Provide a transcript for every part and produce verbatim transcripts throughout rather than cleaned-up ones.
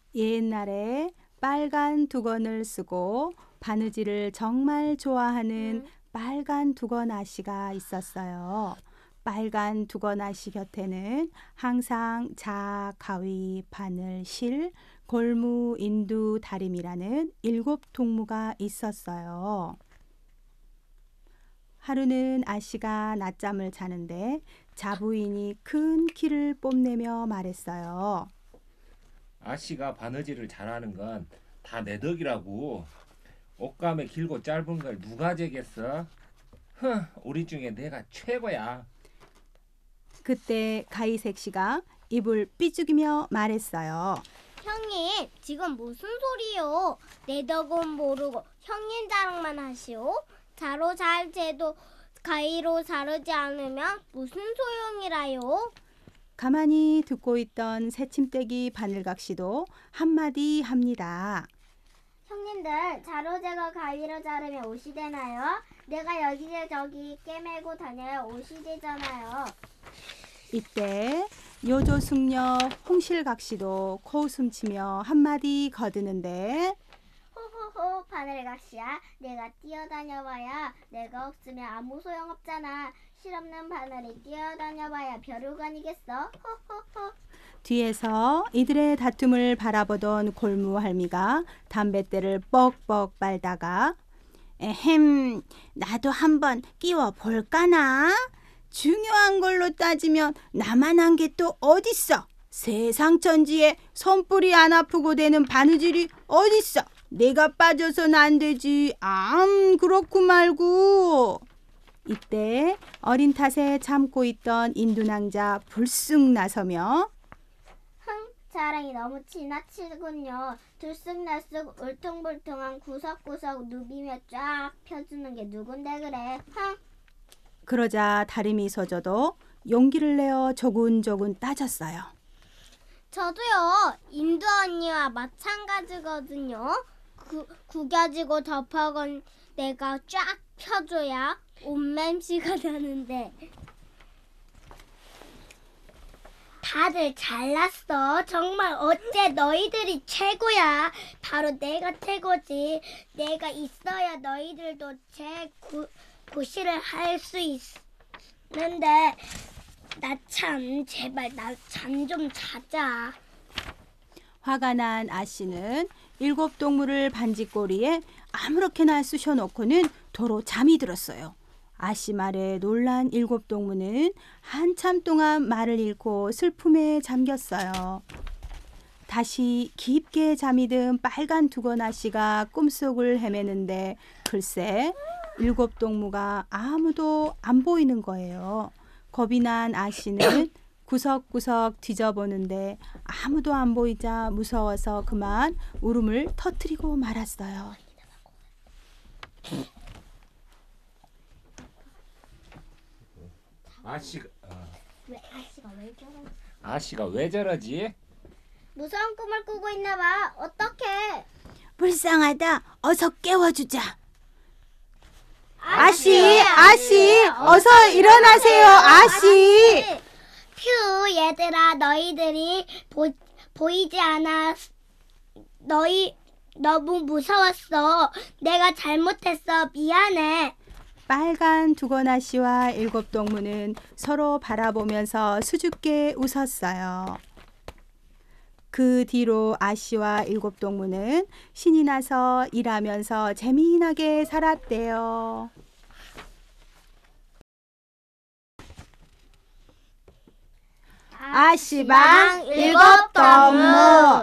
옛날에 빨간 두건을 쓰고 바느질을 정말 좋아하는 음. 빨간 두건 아씨가 있었어요. 빨간 두건 아씨 곁에는 항상 자, 가위, 바늘, 실, 골무, 인두, 다림이라는 일곱 동무가 있었어요. 하루는 아씨가 낮잠을 자는데 자부인이 큰 키를 뽐내며 말했어요. 아씨가 바느질을 잘하는 건 다 내 덕이라고. 옷감에 길고 짧은 걸 누가 재겠어? 흥, 우리 중에 내가 최고야. 그때 가이색 씨가 입을 삐죽이며 말했어요. 형님, 지금 무슨 소리요? 내 덕은 모르고 형님 자랑만 하시오? 자로 잘 재도 가위로 자르지 않으면 무슨 소용이라요? 가만히 듣고 있던 새침대기 바늘각 씨도 한마디 합니다. 형님들, 자로재가 가위로 자르면 옷이 되나요? 내가 여기저기 꿰매고 다녀야 옷이 되잖아요. 이때 요조숙녀 홍실각 씨도 코웃음 치며 한마디 거드는데 호호호, 바늘각시야. 내가 뛰어다녀봐야 내가 없으면 아무 소용없잖아. 실없는 바늘이 뛰어다녀봐야 벼룩아니겠어. 호호호. 뒤에서 이들의 다툼을 바라보던 골무 할미가 담뱃대를 뻑뻑 빨다가 에헴, 나도 한번 끼워 볼까나? 중요한 걸로 따지면 나만 한 게 또 어딨어? 세상 천지에 손불이 안 아프고 되는 바느질이 어딨어? 내가 빠져선 안 되지. 암, 그렇고 말고. 이때 어린 탓에 참고 있던 인두낭자 불쑥 나서며 흥, 자랑이 너무 지나치군요. 들쑥날쑥 울퉁불퉁한 구석구석 누비며 쫙 펴주는 게 누군데 그래. 흥. 그러자 다리미 서저도 용기를 내어 조근조근 따졌어요. 저도요, 인두 언니와 마찬가지거든요. 구, 구겨지고 덮어건 내가 쫙 펴줘야 옷맴씨가 나는데. 다들 잘났어. 정말 어째 너희들이 최고야. 바로 내가 최고지. 내가 있어야 너희들도 제 구, 고시를 할 수 있는데 나 참 제발 나 잠 좀 자자. 화가 난 아씨는 일곱 동무를 반지꼬리에 아무렇게나 쑤셔놓고는 도로 잠이 들었어요. 아씨 말에 놀란 일곱 동무는 한참 동안 말을 잃고 슬픔에 잠겼어요. 다시 깊게 잠이 든 빨간 두건 아씨가 꿈속을 헤매는데 글쎄 일곱 동무가 아무도 안 보이는 거예요. 겁이 난 아씨는 구석구석 뒤져보는데 아무도 안 보이자 무서워서 그만 울음을 터뜨리고 말았어요. 아씨가 어, 왜 아씨가 왜 저러지? 아씨가 왜 저러지? 무서운 꿈을 꾸고 있나 봐. 어떡해? 불쌍하다. 어서 깨워주자. 아씨, 아씨, 아씨, 어서 일어나세요, 아씨. 휴, 얘들아, 너희들이 보, 보이지 않아. 너희 너무 무서웠어. 내가 잘못했어. 미안해. 빨간 두건 아씨와 일곱 동무는 서로 바라보면서 수줍게 웃었어요. 그 뒤로 아씨와 일곱 동무는 신이 나서 일하면서 재미나게 살았대요. 아씨방 일곱 동무.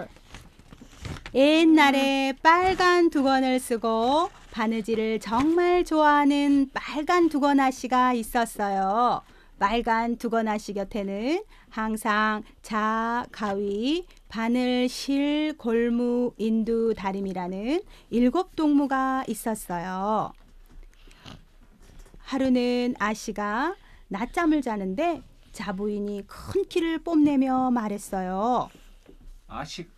옛날에 빨간 두건을 쓰고 바느질을 정말 좋아하는 빨간 두건 아씨가 있었어요. 빨간 두건 아씨 곁에는 항상 자, 가위, 바늘, 실, 골무, 인두, 다림이라는 일곱 동무가 있었어요. 하루는 아씨가 낮잠을 자는데 자부인이 큰 키를 뽐내며 말했어요. 아씨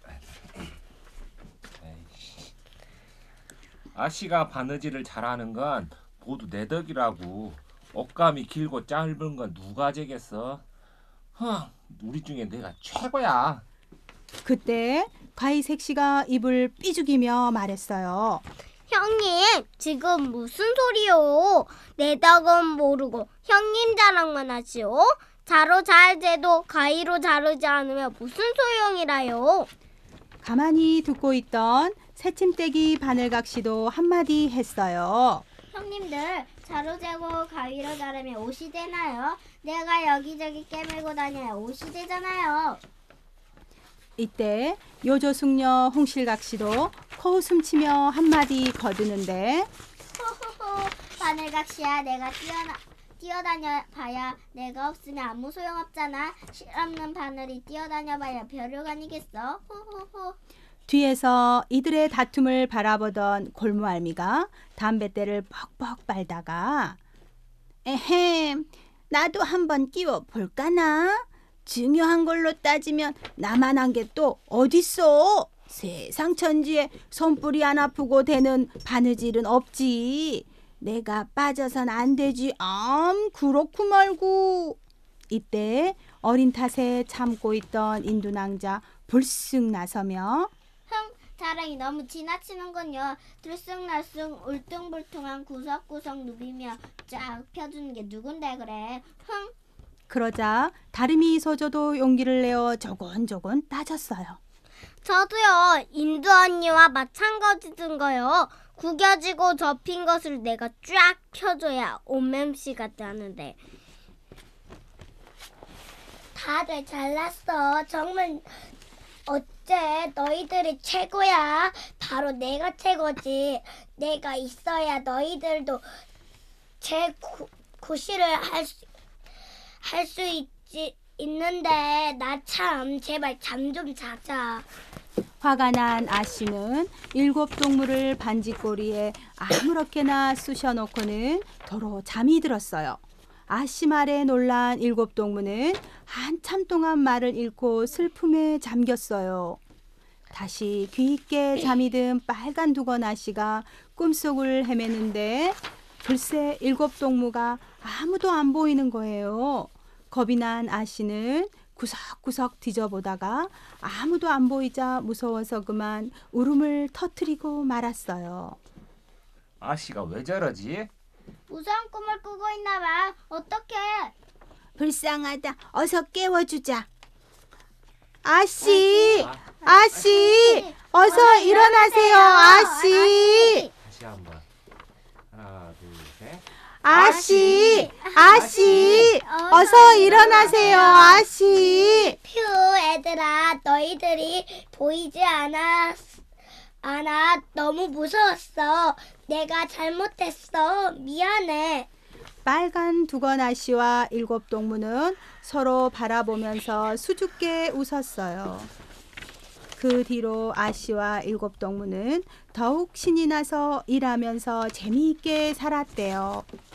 에이씨. 아씨가 바느질을 잘하는 건 모두 내 덕이라고. 옷감이 길고 짧은 건 누가 재겠어? 흥, 우리 중에 내가 최고야. 그때 가이색 씨가 입을 삐죽이며 말했어요. 형님, 지금 무슨 소리요? 내 덕은 모르고 형님 자랑만 하시오? 자로 잘 재도 가위로 자르지 않으면 무슨 소용이라요? 가만히 듣고 있던 새침대기 바늘각 씨도 한마디 했어요. 형님들, 자로 재고 가위로 자르면 옷이 되나요? 내가 여기저기 깨물고 다녀야 옷이 되잖아요. 이때 요조숙녀 홍실각 씨도 코웃음 치며 한마디 거드는데 호호호, 바늘각시야, 내가 뛰어나, 뛰어다녀 봐야 내가 없으면 아무 소용없잖아. 실없는 바늘이 뛰어다녀 봐야 벼룩 아니겠어? 호호호. 뒤에서 이들의 다툼을 바라보던 골무알미가 담뱃대를 뻑뻑 빨다가 에헴, 나도 한번 끼워 볼까나? 중요한 걸로 따지면 나만 한 게 또 어딨어? 세상 천지에 손뿌리 안 아프고 되는 바느질은 없지. 내가 빠져선 안 되지. 암 그렇고 말고. 이때 어린 탓에 참고 있던 인두낭자 불쑥 나서며 흥, 자랑이 너무 지나치는군요. 들쑥날쑥 울퉁불퉁한 구석구석 누비며 쫙 펴주는 게 누군데 그래. 흥. 그러자 다름이 소저도 용기를 내어 조곤조곤 따졌어요. 저도요. 인두 언니와 마찬가지든 거요. 구겨지고 접힌 것을 내가 쫙 펴줘야 옷맴씨 같다는데. 다들 잘났어. 정말 어째 너희들이 최고야. 바로 내가 최고지. 내가 있어야 너희들도 제 구, 구실을 할 수, 할 수 있지. 있는데 나 참 제발 잠 좀 자자. 화가 난 아씨는 일곱 동물을 반지꼬리에 아무렇게나 쑤셔놓고는 도로 잠이 들었어요. 아씨 말에 놀란 일곱 동무는 한참 동안 말을 잃고 슬픔에 잠겼어요. 다시 귀 있게 잠이 든 빨간 두건 아씨가 꿈속을 헤매는데 글쎄 일곱 동무가 아무도 안 보이는 거예요. 겁이 난 아씨는 구석구석 뒤져보다가 아무도 안 보이자 무서워서 그만 울음을 터뜨리고 말았어요. 아씨가 왜 저러지? 무서운 꿈을 꾸고 있나 봐. 어떡해. 불쌍하다. 어서 깨워주자. 아씨, 아씨, 어서 일어나세요. 아씨, 다시 한번. 하나, 둘, 셋. 아씨, 아씨, 어서 일어나세요. 아씨. 휴, 애들아, 너희들이 보이지 않아. 않아. 너무 무서웠어. 내가 잘못했어. 미안해. 빨간 두건 아씨와 일곱 동무는 서로 바라보면서 수줍게 웃었어요. 그 뒤로 아씨와 일곱 동무는 더욱 신이 나서 일하면서 재미있게 살았대요.